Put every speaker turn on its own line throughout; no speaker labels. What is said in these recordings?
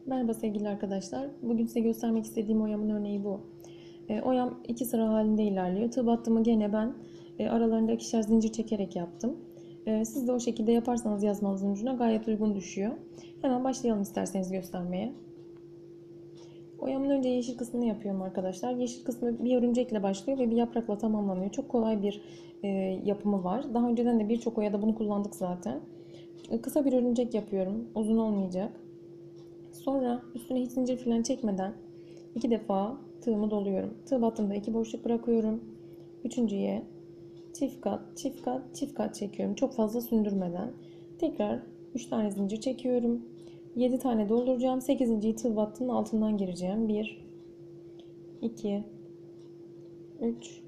Merhaba sevgili arkadaşlar. Bugün size göstermek istediğim oyamın örneği bu. Oyam iki sıra halinde ilerliyor. Tığ battımı gene ben aralarında ikişer zincir çekerek yaptım. Siz de o şekilde yaparsanız yazmanızın ucuna gayet uygun düşüyor. Hemen başlayalım isterseniz göstermeye. Oyamın önce yeşil kısmını yapıyorum arkadaşlar. Yeşil kısmı bir örümcekle başlıyor ve bir yaprakla tamamlanıyor. Çok kolay bir yapımı var. Daha önceden de birçok oyada bunu kullandık zaten. Kısa bir örümcek yapıyorum. Uzun olmayacak. Sonra üstüne hiç zincir falan çekmeden iki defa tığımı doluyorum. Tığ battığımda iki boşluk bırakıyorum. Üçüncüye çift kat, çift kat, çift kat çekiyorum. Çok fazla sündürmeden. Tekrar 3 tane zincir çekiyorum. 7 tane dolduracağım. 8.'yi tığ battının altından gireceğim. 1, 2, 3,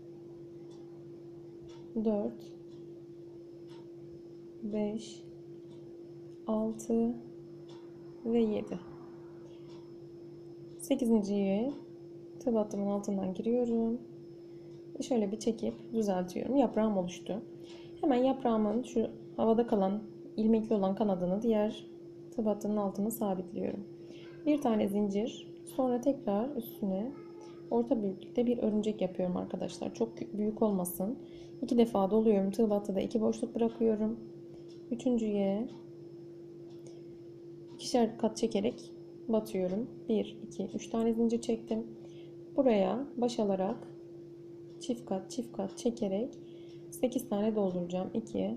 4, 5, 6 ve 7. 8.'yi tığ battımın altından giriyorum. Şöyle bir çekip düzeltiyorum. Yaprağım oluştu. Hemen yaprağımın şu havada kalan ilmekli olan kanadını diğer tığ battının altına sabitliyorum. Bir tane zincir, sonra tekrar üstüne orta büyüklükte bir örümcek yapıyorum arkadaşlar. Çok büyük olmasın. İki defa doluyorum. Tığ battıda iki boşluk bırakıyorum. Üçüncüye ikişer kat çekerek batıyorum. 1, 2, 3 tane zincir çektim. Buraya baş alarak çift kat çift kat çekerek 8 tane dolduracağım. 2,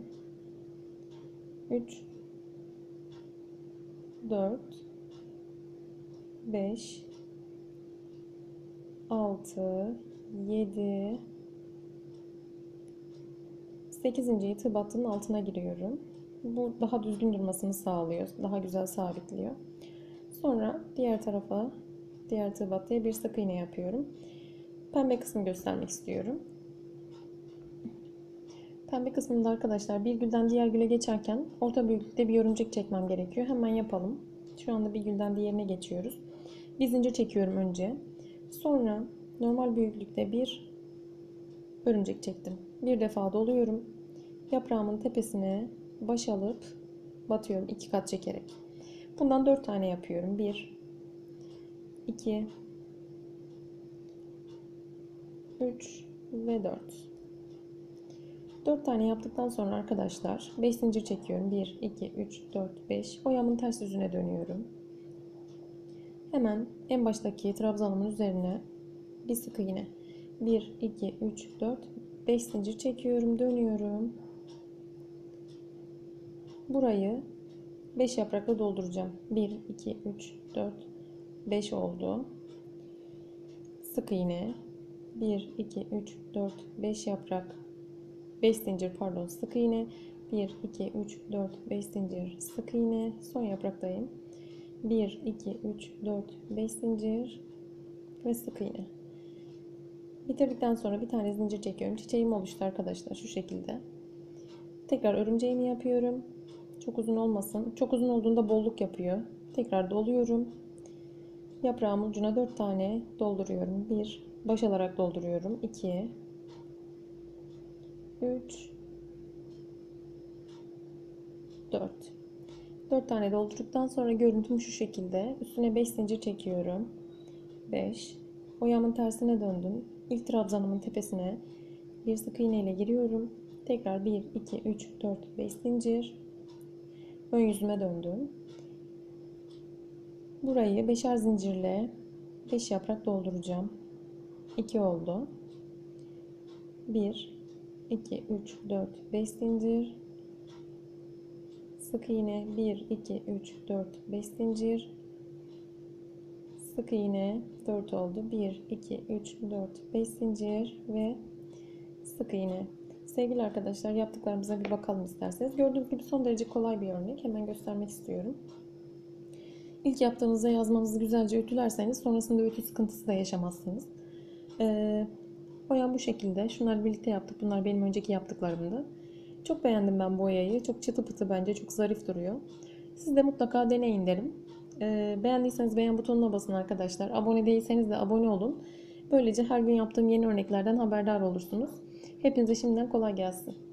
3, 4, 5, 6, 7, 8.'yi tığ battının altına giriyorum. Bu daha düzgün durmasını sağlıyor. Daha güzel sabitliyor. Sonra diğer tarafa, diğer tığ battıya bir sık iğne yapıyorum. Pembe kısmı göstermek istiyorum. Pembe kısmında arkadaşlar bir gülden diğer güle geçerken orta büyüklükte bir örümcek çekmem gerekiyor. Hemen yapalım. Şu anda bir gülden diğerine geçiyoruz. Bir zincir çekiyorum önce. Sonra normal büyüklükte bir örümcek çektim. Bir defa doluyorum. Yaprağımın tepesine baş alıp batıyorum iki kat çekerek. Bundan 4 tane yapıyorum. 1, 2, 3 ve 4. 4 tane yaptıktan sonra arkadaşlar 5 zincir çekiyorum. 1, 2, 3, 4, 5. Oyamın ters yüzüne dönüyorum. Hemen en baştaki trabzanımın üzerine bir sık iğne. 1, 2, 3, 4, 5 zincir çekiyorum. Dönüyorum. Burayı 5 yaprakla dolduracağım. 1, 2, 3, 4, 5 oldu. Sık iğne. 1, 2, 3, 4, 5 yaprak. 5 zincir pardon sık iğne. 1, 2, 3, 4, 5 zincir sık iğne. Son yapraktayım. 1, 2, 3, 4, 5 zincir ve sık iğne. Bitirdikten sonra bir tane zincir çekiyorum. Çiçeğim oluştu arkadaşlar şu şekilde. Tekrar örümceğimi yapıyorum. Çok uzun olmasın. Çok uzun olduğunda bolluk yapıyor. Tekrar doluyorum. Yaprağımın ucuna 4 tane dolduruyorum. 1, baş alarak dolduruyorum. 2, 3, 4. 4 tane doldurduktan sonra görüntüm şu şekilde. Üstüne 5 zincir çekiyorum. 5. Oyamın tersine döndüm. İlk trabzanımın tepesine bir sık iğne ile giriyorum. Tekrar 1, 2, 3, 4, 5 zincir. Ön yüzüme döndüm. Burayı 5'er zincirle 5 yaprak dolduracağım. 2 oldu. 1, 2, 3, 4, 5 zincir. Sık iğne 1, 2, 3, 4, 5 zincir. Sık iğne 4 oldu. 1, 2, 3, 4, 5 zincir ve sık iğne. Sevgili arkadaşlar yaptıklarımıza bir bakalım isterseniz. Gördüğünüz gibi son derece kolay bir örnek. Hemen göstermek istiyorum. İlk yaptığınızda yazmanızı güzelce ütülerseniz sonrasında ütü sıkıntısı da yaşamazsınız. Boyam bu şekilde. Şunları birlikte yaptık. Bunlar benim önceki yaptıklarımdı. Çok beğendim ben boyayı. Çok çıtı pıtı bence. Çok zarif duruyor. Siz de mutlaka deneyin derim. Beğendiyseniz beğen butonuna basın arkadaşlar. Abone değilseniz de abone olun. Böylece her gün yaptığım yeni örneklerden haberdar olursunuz. Hepinize şimdiden kolay gelsin.